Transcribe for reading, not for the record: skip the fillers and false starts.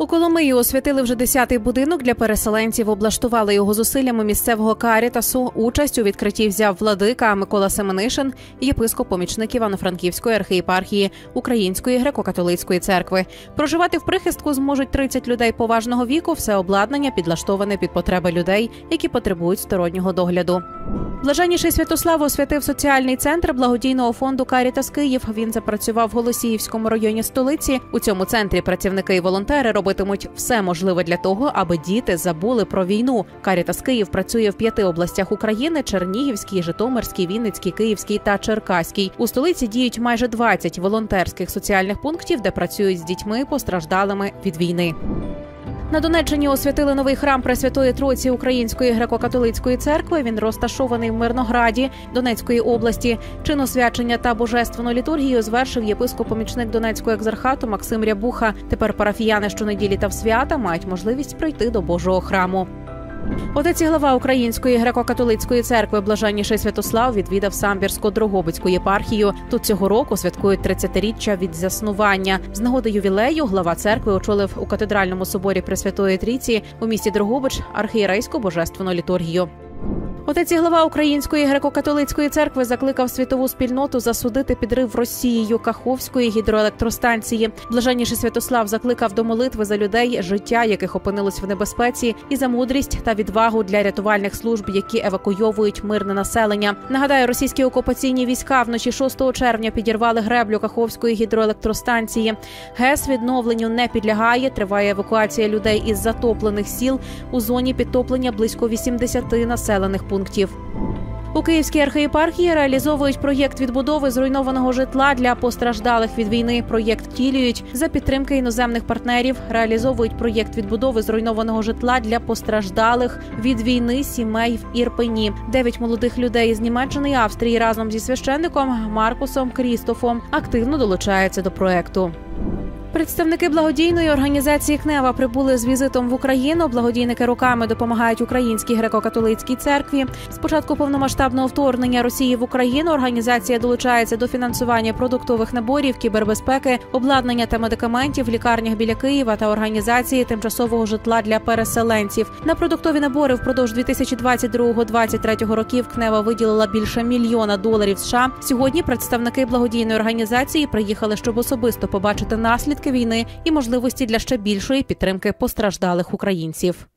У Коломиї освятили вже 10-й будинок для переселенців, облаштували його зусиллями місцевого карітасу. Участь у відкритті взяв владика Микола Семенишин, єпископ-помічник Івано-Франківської архієпархії Української греко-католицької церкви. Проживати в прихистку зможуть 30 людей поважного віку, все обладнання підлаштоване під потреби людей, які потребують стороннього догляду. Блаженніший Святослав освятив соціальний центр благодійного фонду «Карітас Київ». Він запрацював в Голосіївському районі столиці. У цьому центрі працівники і волонтери робитимуть все можливе для того, аби діти забули про війну. «Карітас Київ» працює в 5 областях України – Чернігівській, Житомирській, Вінницькій, Київській та Черкаській. У столиці діють майже 20 волонтерських соціальних пунктів, де працюють з дітьми, постраждалими від війни. На Донеччині освятили новий храм Пресвятої Тройці Української греко-католицької церкви. Він розташований в Мирнограді Донецької області. Чин освячення та божественну літургію звершив єпископ-помічник Донецького екзархату Максим Рябуха. Тепер парафіяни щонеділі та в свята мають можливість прийти до Божого храму. Отець і глава Української греко-католицької церкви Блаженніший Святослав відвідав Самбірсько-Дрогобицьку єпархію. Тут цього року святкують 30-річчя від заснування. З нагоди ювілею глава церкви очолив у катедральному соборі Пресвятої Трійці у місті Дрогобич архієрейську божественну літургію. Отець і глава Української греко-католицької церкви закликав світову спільноту засудити підрив Росією Каховської гідроелектростанції. Блаженніший Святослав закликав до молитви за людей, життя яких опинилось в небезпеці, і за мудрість та відвагу для рятувальних служб, які евакуйовують мирне населення. Нагадаю, російські окупаційні війська вночі 6 червня підірвали греблю Каховської гідроелектростанції. ГЕС відновленню не підлягає, триває евакуація людей із затоплених сіл. У зоні підтоплення близько 80 населених пунктів. У Київській архієпархії реалізовують проєкт відбудови зруйнованого житла для постраждалих від війни. Проєкт втілюють за підтримки іноземних партнерів. Реалізовують проєкт відбудови зруйнованого житла для постраждалих від війни сімей в Ірпені. 9 молодих людей з Німеччини і Австрії разом зі священником Маркусом Крістофом активно долучаються до проєкту. Представники благодійної організації «Кнева» прибули з візитом в Україну. Благодійники роками допомагають Українській греко-католицькій церкві. З початку повномасштабного вторгнення Росії в Україну організація долучається до фінансування продуктових наборів, кібербезпеки, обладнання та медикаментів в лікарнях біля Києва та організації тимчасового житла для переселенців. На продуктові набори впродовж 2022-2023 років «Кнева» виділила більше $1 мільйона США. Сьогодні представники благодійної організації приїхали, щоб особисто побачити наслідки війни і можливості для ще більшої підтримки постраждалих українців.